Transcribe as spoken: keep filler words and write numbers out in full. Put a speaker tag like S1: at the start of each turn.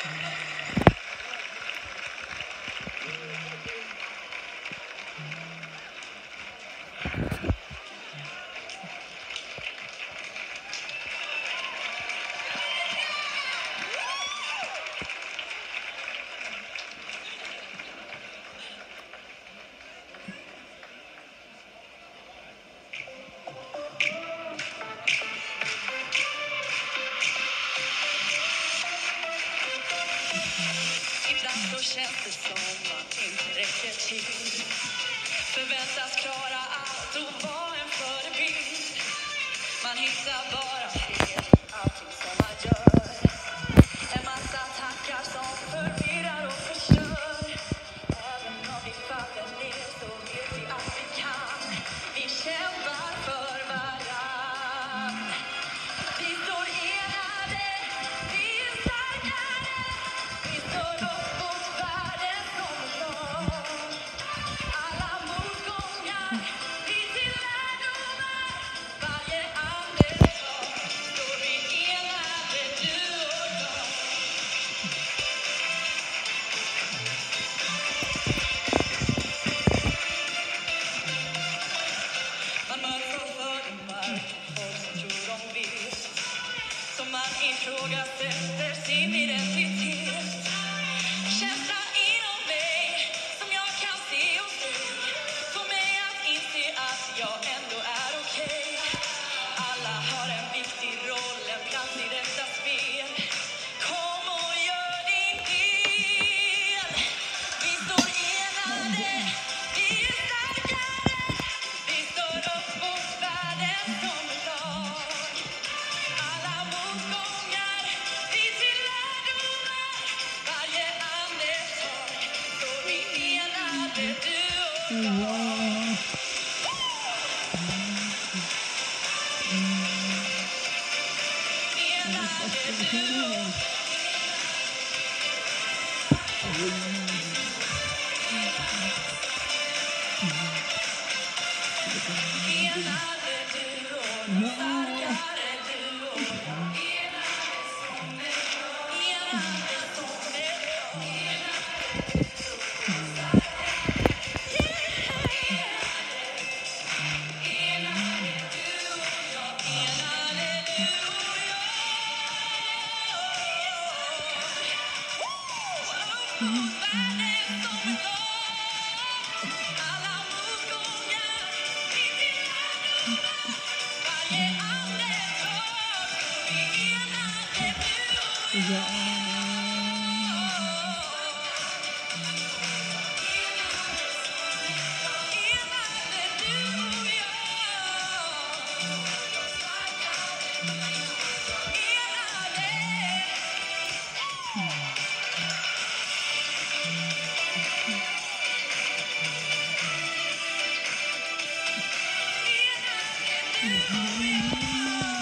S1: Ibland så känns det som man inte räcker till. Förväntas klara allt och vara en förebild. Man hittar bara fel i allting som man gör. En massa tankar som förvirrar och förstör. Även om vi faller ner så vet vi att vi kan. Vi kämpar för varann. Vi står enade, vi är starkare. Vi står upp mot världen som ett lag. Alla motgångar blir till lärdomar. Varje andetag står vi enade, du och jag. Man möter fördomar och folk som tror de vet. Så man ifrågasätter sin identitet. Känslan inom mig som jag kan se och se. Får mig att inse att jag ändå är okej. Alla har en viktig roll, en plats i detta spel. Kom och gör din del. Vi står enade, vi är starkare. Vi står upp mot världen som ett lag. Alla motgångar blir till lärdomar. Varje andetag står vi enade, du och jag. Enade, du och jag. Enade, du och jag. Starkare, du och jag. Enade som ett lag. Enade som ett lag. Enade, du och jag. Enade, du och jag. Upp mot världen som ett lag. Alla motgångar blir till lärdomar. Varje andetag står vi enade, du och jag. Enade, du och jag. Enade, enade, du och jag.